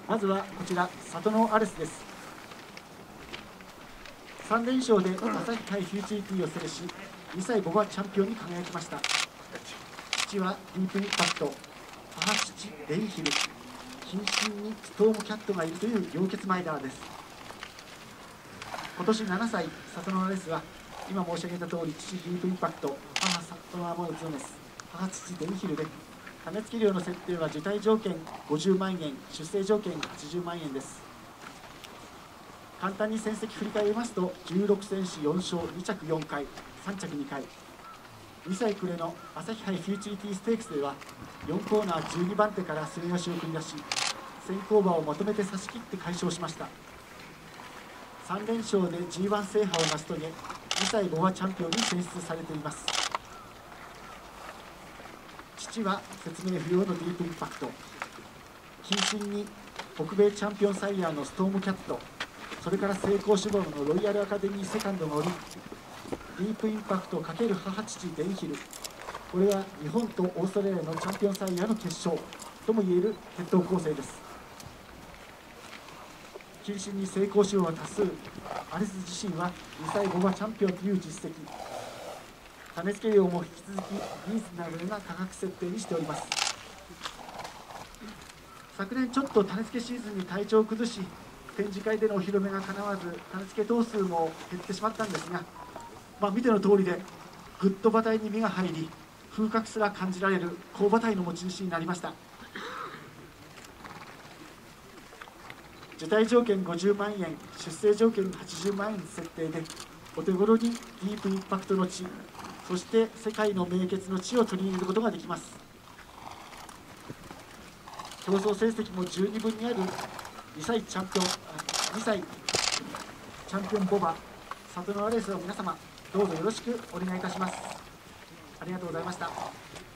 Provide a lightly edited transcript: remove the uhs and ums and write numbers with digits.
まずはこちら里のアレスです。3連勝で朝日杯フューチュリティを制し、2歳5馬チャンピオンに輝きました。父はディープインパクト、母父レイヒル、近親にストームキャットがいるという両血マイダーです。今年7歳、里のアレスは今申し上げた通り、父ディープインパクト、母里のアモゾネス、母父レイヒルで、種付け料の設定は受胎条件50万円、出生条件80万円です。簡単に戦績振り返りますと、16戦士4勝、2着4回、3着2回。2歳暮れの朝日杯フューチュリティステークスでは、4コーナー12番手から末脚を繰り出し、先行馬をまとめて差し切って快勝しました。3連勝で G1 制覇を成し遂げ、2歳5馬チャンピオンに選出されています。父は説明不要のディープインパクト、近親に北米チャンピオンサイヤーのストームキャット、それから成功志望のロイヤルアカデミーセカンドがおり、ディープインパクト×母父デンヒル、これは日本とオーストラリアのチャンピオンサイヤーの決勝ともいえる決闘構成です。近親に成功志望は多数、アレス自身は2歳5馬チャンピオンという実績、種付け料も引き続きリーズナブルな価格設定にしております。昨年ちょっと種付けシーズンに体調を崩し、展示会でのお披露目がかなわず、種付け頭数も減ってしまったんですが、見ての通りでグッド馬体に目が入り、風格すら感じられる好馬体の持ち主になりました。受胎条件50万円、出生条件80万円設定で、お手頃にディープインパクトの地、そして世界の名血の地を取り入れることができます。競争成績も十二分にある2歳チャンピオンボバ里のアレスを皆様どうぞよろしくお願いいたします。ありがとうございました。